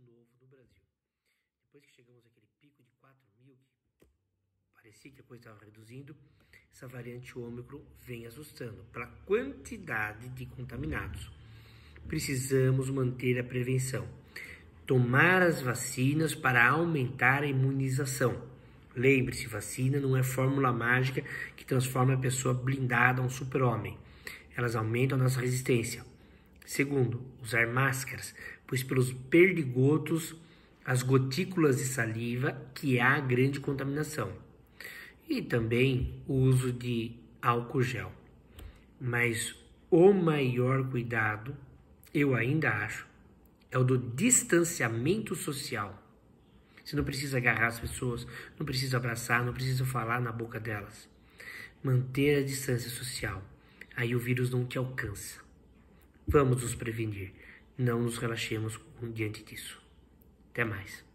novo no Brasil. Depois que chegamos àquele pico de 4.000, que parecia que a coisa estava reduzindo, essa variante Ômicron vem assustando pela quantidade de contaminados. Precisamos manter a prevenção. Tomar as vacinas para aumentar a imunização. Lembre-se, vacina não é fórmula mágica que transforma a pessoa blindada a um super-homem. Elas aumentam a nossa resistência. Segundo, usar máscaras, pois pelos perdigotos, as gotículas de saliva, que há grande contaminação. E também o uso de álcool gel. Mas o maior cuidado, eu ainda acho, é o do distanciamento social. Você não precisa agarrar as pessoas, não precisa abraçar, não precisa falar na boca delas. Manter a distância social. Aí o vírus não te alcança. Vamos nos prevenir. Não nos relaxemos diante disso. Até mais.